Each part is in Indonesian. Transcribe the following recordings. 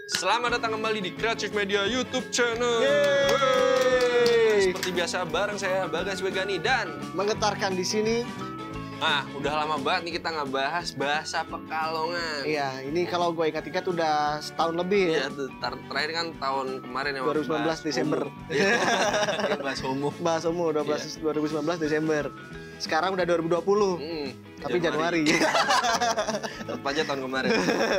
Selamat datang kembali di Creative Media YouTube channel. Seperti biasa bareng saya Bagas Wegani dan menggetarkan di sini. Udah lama banget nih kita ngebahas bahasa Pekalongan. Iya, ini kalau gue ingat-ingat udah setahun lebih ya. Iya, terakhir kan tahun kemarin ya. 2019 Desember. Iya, bahas homo. Bahas homo 2019 Desember. Sekarang udah 2020. Tapi Januari. Tetap aja tahun kemarin.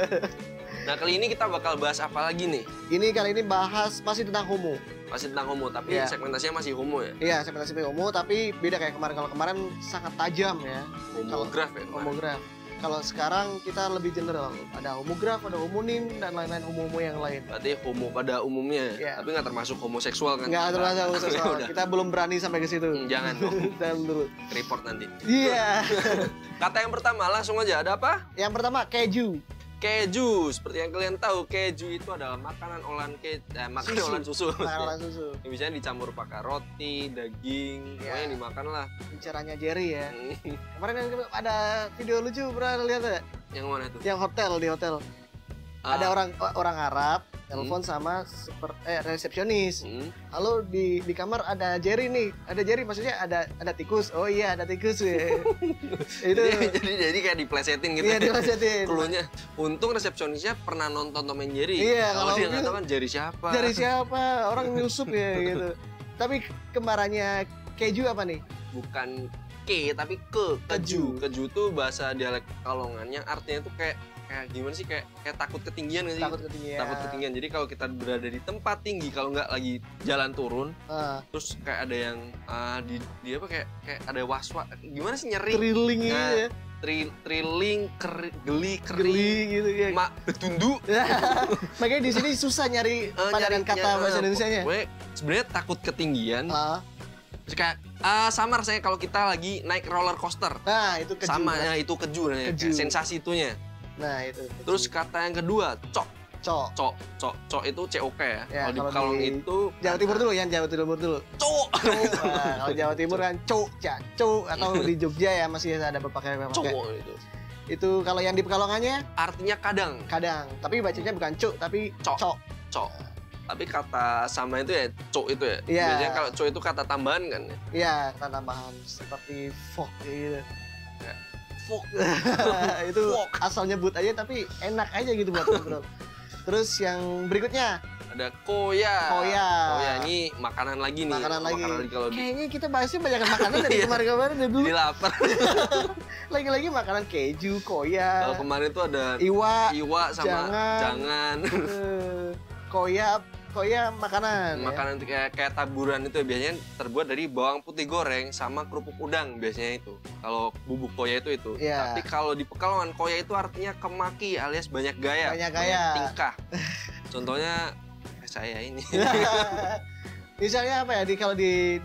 Nah, kali ini kita bakal bahas apa lagi nih? Kali ini bahas masih tentang homo. Masih tentang homo, tapi segmentasinya masih homo ya? Iya, segmentasi homo, tapi beda kayak kemarin. Kalau kemarin sangat tajam ya. Homograf ya? Homograf. Kalau sekarang kita lebih general. Ada homograf, ada homonim, dan lain-lain homo-homo yang lain. Berarti homo pada umumnya, tapi nggak termasuk homoseksual kan? Nggak termasuk homoseksual. Kita belum berani sampai ke situ. Jangan dong. Jangan dulu. Report nanti. Iya. Kata yang pertama, langsung aja. Ada apa? Yang pertama, keju. Keju, seperti yang kalian tahu, keju itu adalah makanan olahan olahan susu. Makanan olahan susu. Yang biasanya dicampur pakai roti, daging, pokoknya dimakan lah. Bicaranya Jerry ya. Kemarin ada video lucu, pernah lihat ya? Yang mana tuh? Yang di hotel. Ada orang Arab telepon sama resepsionis. Halo, di kamar ada Jerry nih. Ada Jerry, maksudnya ada tikus. Oh iya, ada tikus ya. Itu jadi kayak diplesetin gitu. Iya, diplesetin. Keluhnya, untung resepsionisnya pernah nonton Tom and Jerry. Iya, kalau dia nggak tahu kan Jerry siapa. Jerry siapa? Orang nyusup ya gitu. Tapi kembarannya keju apa nih? Bukan tapi keju. Keju tuh bahasa dialek Pekalongan yang artinya tuh kayak gimana sih, kayak takut ketinggian nggak sih? Takut ketinggian. Jadi kalau kita berada di tempat tinggi, kalau nggak lagi jalan turun, terus kayak ada yang di apa kayak ada was-was, gimana sih, nyeri, thrilling gitu ya, thrilling, geli gitu ya, betundu. Makanya di sini susah nyari padanan kata bahasa Indonesianya. Sebenarnya takut ketinggian. Terus kayak samar saya kalau kita lagi naik roller coaster. Nah, itu keju. Sama ya, itu keju. Sensasi itunya. Nah, itu. Terus kata yang kedua, cok itu COK ya. Kalau di Pekalongan itu Jawa Timur dulu ya, Jawa Timur dulu. Cok. Nah, kalau Jawa Timur kan cok atau di Jogja ya masih ada berpakai cok itu. Itu kalau yang di Pekalongannya artinya kadang. Tapi bacanya bukan cok tapi cok. Tapi kata sama itu ya cok itu ya. Biasanya kalau cok itu kata tambahan kan ya. Iya, kata tambahan seperti fok gitu. Fok. Itu asal nyebut aja tapi enak aja gitu buat ngobrol. Terus yang berikutnya ada koya. Ini makanan lagi nih. Makanan lagi kalau kayaknya kita bahasnya banyak makanan dari kemarin dari dulu. Lapar. Lagi-lagi makanan keju, koya. Kalau kemarin tuh ada iwa sama jangan. Koya makanan ya? Kayak taburan itu biasanya terbuat dari bawang putih goreng sama kerupuk udang biasanya itu. Kalau bubuk koya itu. Yeah. Tapi kalau di Pekalongan koya itu artinya kemaki alias banyak gaya. Banyak tingkah. Contohnya saya ini. Misalnya apa ya? Kalau di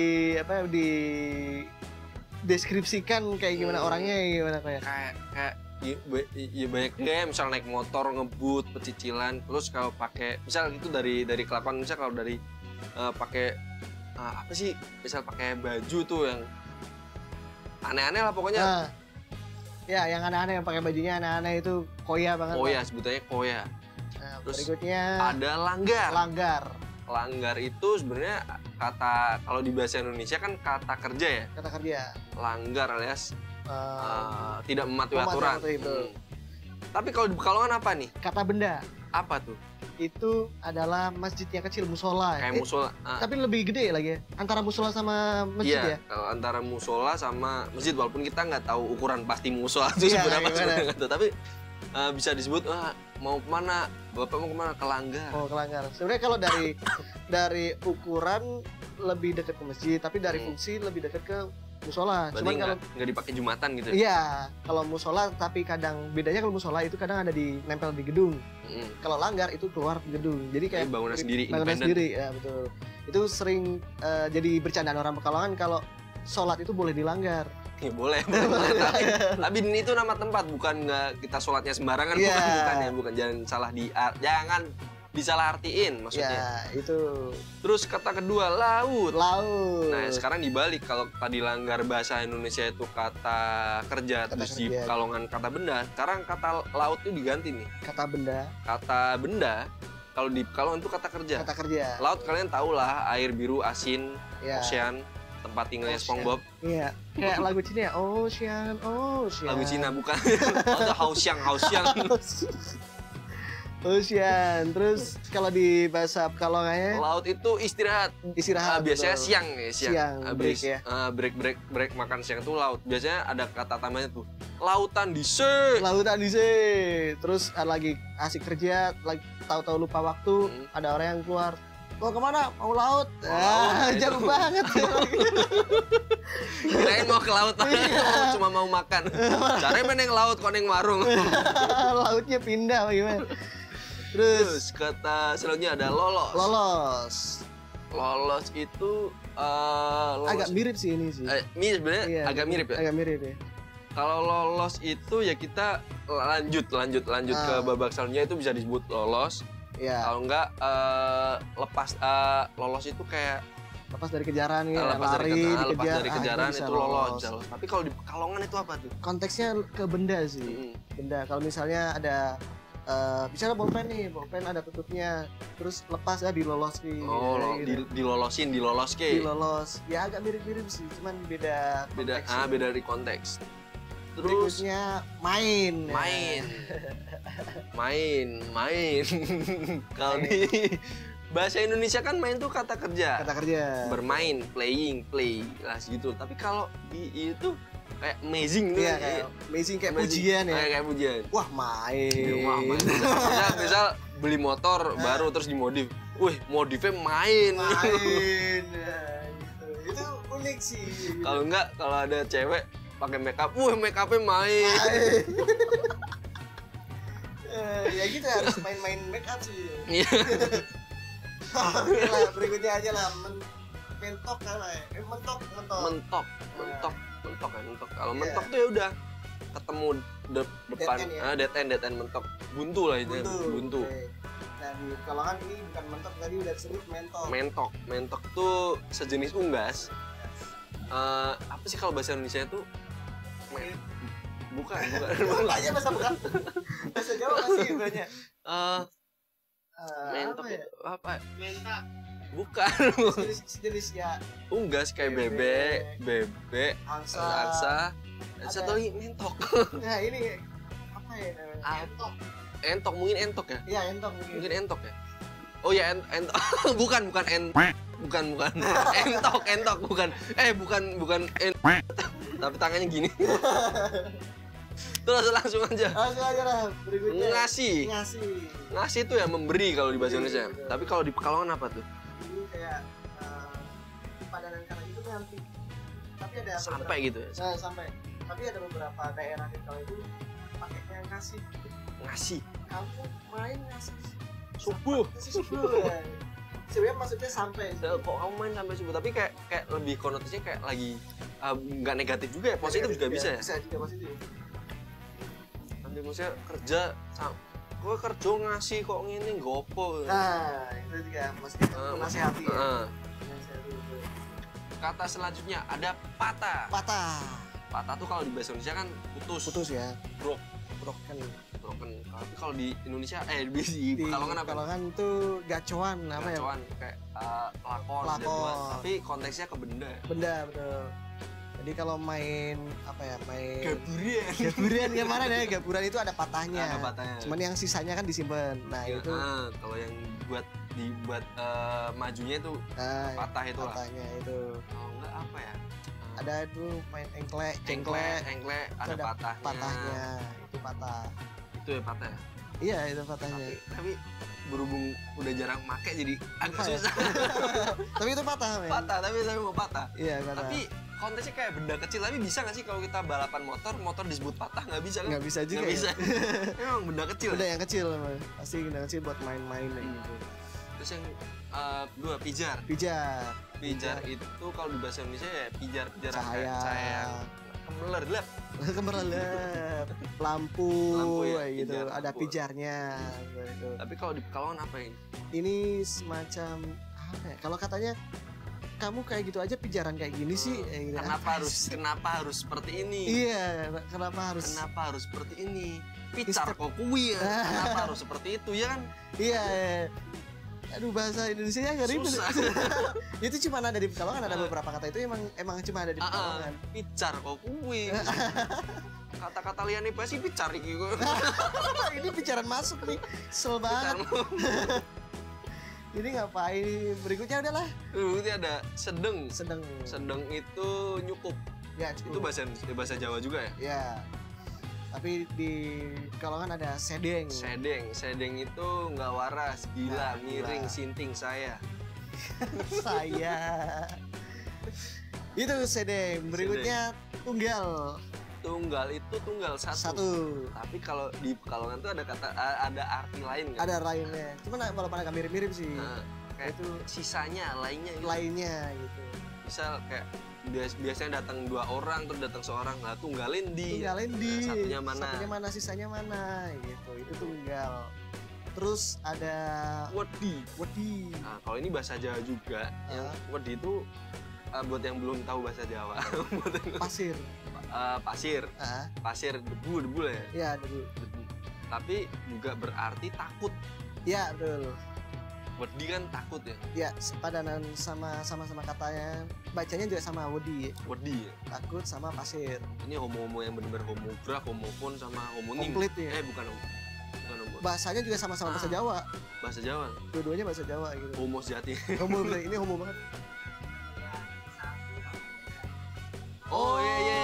deskripsikan kayak gimana orangnya, gimana kayak ya banyak gaya, misal naik motor ngebut pecicilan, terus kalau pakai misal itu dari kelakuan, misal kalau dari pakai apa sih, misal pakai baju tuh yang aneh-aneh lah pokoknya. Ya, yang aneh-aneh, yang pakai bajunya aneh-aneh itu koya banget. Sebutannya koya. Nah, terus berikutnya ada langgar itu sebenarnya kata, kalau di bahasa Indonesia kan kata kerja ya. Kata kerja. Langgar alias tidak mematuhi aturan. Tapi kalau di Pekalongan apa nih? Kata benda. Apa tuh? Itu adalah masjid yang kecil, musola. Kayak musola. Tapi lebih gede lagi ya. Antara musola sama masjid ya? Kalau antara musola sama masjid, walaupun kita nggak tahu ukuran pasti musola itu seberapa sebenarnya. Tapi bisa disebut mau kemana? Bapak mau kemana? Ke Langgar. Oh, ke Langgar. Sebenarnya kalau dari ukuran lebih dekat ke masjid, tapi dari fungsi lebih dekat ke musola. Cuman kalau nggak dipakai Jumatan gitu. Iya, kalau musola, tapi kadang bedanya kalau musola itu kadang ada nempel di gedung. Kalau Langgar itu keluar gedung. Jadi kayak bangunan sendiri, bangunan sendiri, ya betul. Itu sering jadi bercandaan orang Pekalongan kalau sholat itu boleh di Langgar. Ya boleh. Tapi ini itu nama tempat, bukan nggak kita sholatnya sembarangan, bukan. Jangan salah disalahartiin maksudnya. Ya, itu. Terus kata kedua laut. Laut. Nah, sekarang dibalik, kalau tadi langgar bahasa Indonesia itu kata kerja, terus di Pekalongan kata benda, sekarang kata laut itu diganti nih. Kata benda. Kata benda kalau di Pekalongan itu kata kerja. Kata kerja. Laut kalian tahu lah, air biru, asin, ocean, tempat tinggalnya SpongeBob. Iya, kayak lagu Cina ya, Ocean. Lagu Cina bukan. Atau Hausiang. Ocean. Terus kalau di bahasa Pekalongannya laut itu istirahat. Biasanya betul. Siang ya, siang. Break ya. Break makan siang itu laut. Biasanya ada kata tambahannya tuh, lautan di C. Terus ada lagi asik kerja, lagi tahu-tahu lupa waktu, ada orang yang keluar. Mau kemana? Mau laut? Jauh banget. Kirain mau ke laut, cuma mau makan. Caranya main yang laut, kok yang warung. Lautnya pindah bagaimana? Terus kata selanjutnya ada lolos. Lolos itu agak mirip sih ini sih. Ini sebenarnya agak mirip ya. Agak mirip ya. Kalau lolos itu ya kita lanjut ke babak selanjutnya, itu bisa disebut lolos. Ya. Kalau enggak lolos itu kayak lepas dari kejaran ya, lepas dari kejaran itu lolos. Tapi kalau di Pekalongan itu apa tuh? Konteksnya ke benda sih. Benda. Kalau misalnya ada misalnya bolpen nih, bolpen ada tutupnya, terus lepas ya dilolosin. Dilolos. Ya agak mirip-mirip sih, cuman beda dari konteks. Terus berikutnya main. Kalau di bahasa Indonesia kan main tuh kata kerja. Bermain, play lah gitu. Tapi kalau di itu kayak amazing tuh. Iya, kayak amazing, kayak pujian ya. Kayak pujian. Wah, main. Misal beli motor baru terus dimodif. Wih, modifnya main. Itu unik sih. Kalau enggak, kalau ada cewek pakai makeup, makeupnya main. Ya gitu, harus main makeup sih. Iya. Oke lah, berikutnya aja lah, mentok kan ya. Mentok. Kalau mentok tuh ya udah ketemu depan, dead end mentok, buntu lah itu. Buntu. Nah, di Pekalongan ini bukan mentok, tadi udah disebut mentok. Mentok tuh sejenis unggas. Apa sih kalau bahasa Indonesia itu? Bukan. Banyak bahasa Jawa masih banyak. Mentok itu apa? Mentak. Bukan. Sejenis ya. Unggas kayak bebek, angsa. Satu lagi mentok. Nah, ini apa ya namanya? Entok mungkin entok ya? Iya, entok mungkin entok ya. Oh ya, entok. bukan. Entok bukan. Bukan tapi tangannya gini. Terus langsung aja lah berikutnya. Ngasih itu ya memberi kalau di bahasa Indonesia. Tapi kalau di Pekalongan apa tuh? Ini kayak padanan kata itu nanti. Tapi ada sampai gitu ya. Sampai. Tapi ada beberapa daerah di kalau itu pakainya ngasih. Kamu main ngasih subuh. Sebenarnya maksudnya sampai. Kok kamu main sampai subuh, tapi kayak lebih konotasinya kayak lagi nggak negatif juga ya, positif juga bisa ya. Bisa juga positif. Nanti maksudnya kerja, gue kerja ngasih kok ngene gopo. Nah, itu juga maksudnya menasihati ya. Kata selanjutnya ada patah. Patah tuh kalau di bahasa Indonesia kan putus ya. Broken. Tapi kalau di Indonesia di Pekalongan apa? Pekalongan tuh gacoan apa ya? Gacoan kayak lakon. Tapi konteksnya ke benda. Benda, betul. Jadi kalau main apa ya? Main gaburan gimana ya? Gaburan itu ada patahnya. Cuman yang sisanya kan disimpan. Nah, itu kalau yang dibuat majunya itu patah itu lah. Patahnya itu. Kalau enggak apa ya? Ada tuh main engklek, ada patahnya. Itu patah. Itu ya patah ya? Iya, itu patahnya. Tapi berhubung udah jarang make jadi agak susah. Tapi itu patah, men. Tapi saya mau patah. Iya, patah. Tapi konteksnya kayak benda kecil, tapi bisa nggak sih kalau kita balapan motor disebut patah? Nggak bisa kan? Nggak bisa juga. Nggak bisa. Emang benda kecil. Benda yang kecil, emang. Pasti benda kecil buat main-main gitu. Terus yang kedua, pijar. Pijar itu kalau di bahasa Indonesia ya pijar cahaya. Kemeler gelap. Kemerlap. Lampu ya, kayak gitu. pijar Ada lampu. pijarnya gitu. Tapi kalau di Pekalongan apa ini? Ini semacam apa ya? Kalau katanya kamu kayak gitu aja pijaran kayak gini sih. Gitu. Kenapa harus seperti ini? Iya, kenapa harus seperti ini? Picar kok kuwi ya. Kenapa harus seperti itu ya kan? Iya. Aduh, bahasa Indonesia nya nggak ribet. Itu cuma ada di Pekalongan, ada beberapa kata itu emang cuma ada di Pekalongan. Picar kok kuwi. Kata-kata liane basi picar iki. Ini bicaran masuk nih. Kesel banget. Ini ngapain? Berikutnya udahlah. Berikutnya ada sedeng. Sedeng. Sedeng itu nyukup. Ya, Itu bahasa Jawa juga ya? Ya. Tapi di Pekalongan ada sedeng. Sedeng itu nggak waras, gila, miring, sinting saya. Saya. Itu sedeng. Berikutnya tunggal. Tunggal itu tunggal satu. Tapi kalau di Pekalongan tuh ada arti lain kan? Ada lainnya. Cuman walaupun agak mirip-mirip sih. Kayak itu sisanya, lainnya gitu. Misal kayak biasanya datang 2 orang terus datang seorang, lah tunggalin di satunya mana sisanya mana gitu. Itu tunggal. Terus ada wedi. Nah, kalau ini bahasa Jawa juga. Yang wedi itu buat yang belum tahu bahasa Jawa. Pasir. Pasir debu lah ya. Iya, debu. Tapi juga berarti takut. Iya, betul. Wedi kan takut ya? Ya, sepadanan sama katanya. Bacanya juga sama wedi. Wedi ya? Takut sama pasir. Ini homo-homo yang benar-benar homograf, homofon sama homonim. Komplit ya? Bukan homo. Bahasanya juga sama-sama bahasa Jawa. Bahasa Jawa? Dua-duanya bahasa Jawa gitu. Homo sejati. Ini homo banget. Oh iya.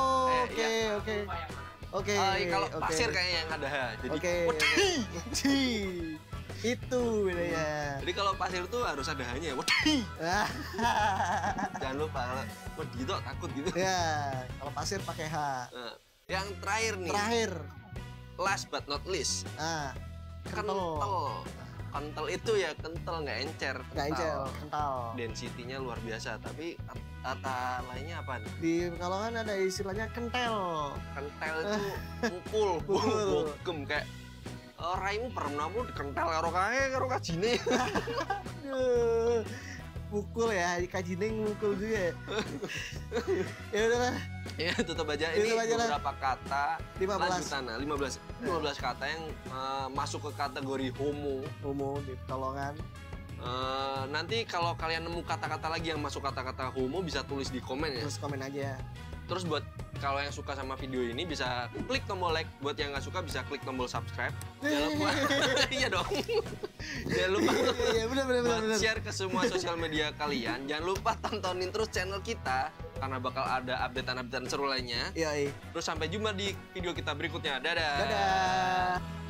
Oke. Kalau pasir kayaknya yang ada. Jadi wedi. Itu bedanya. Jadi kalau pasir tuh harus ada hanya wedi. Jangan lupa kalau wedi itu takut gitu. Ya, kalau pasir pakai H. Nah, yang terakhir nih. Last but not least. Kental itu ya kental, nggak encer. Kental. Density-nya luar biasa. Tapi kata lainnya apa nih? Di Pekalongan ada istilahnya kentel. Kentel itu mukul, bokem kayak raimu pernah mu dikentel karo kajine. Pukul ya, kajine mukul juga. Ya udahlah. Ya tutup aja. Ini beberapa kata 15 kata yang masuk ke kategori homo di Pekalongan. Nanti kalau kalian nemu kata-kata lagi yang masuk kata-kata homo bisa tulis di komen ya. Terus komen aja. Terus buat kalau yang suka sama video ini bisa klik tombol like, buat yang nggak suka bisa klik tombol subscribe. Jangan lupa. Iya dong. Jangan lupa. Iya benar. Share ke semua sosial media kalian. Jangan lupa tontonin terus channel kita karena bakal ada update-update seru lainnya. Iya. Terus sampai jumpa di video kita berikutnya. Dadah. Dadah.